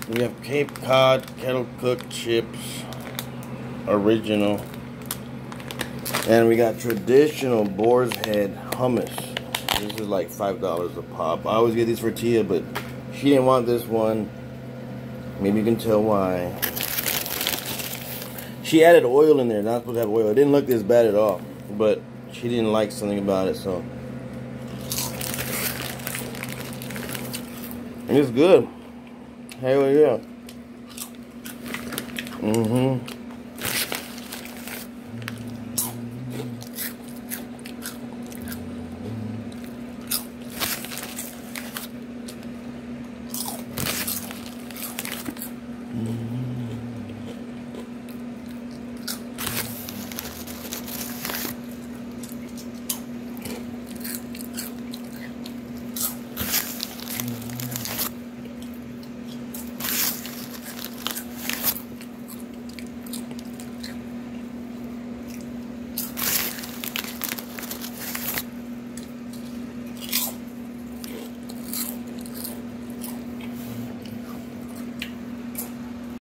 We have Cape Cod kettle cooked chips, original. And we got traditional boar's head hummus. This is like $5 a pop. I always get these for Tia, but she didn't want this one. Maybe you can tell why. She added oil in there. Not supposed to have oil. It didn't look this bad at all, but she didn't like something about it, so. And it's good. Hell yeah.